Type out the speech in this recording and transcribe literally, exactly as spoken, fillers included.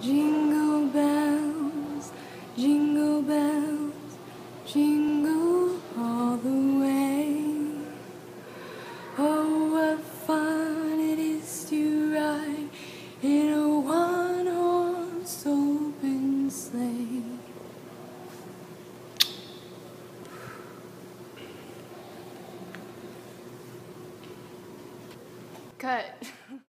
Jingle bells, jingle bells, jingle all the way. Oh, what fun it is to ride in a one-horse open sleigh. Cut.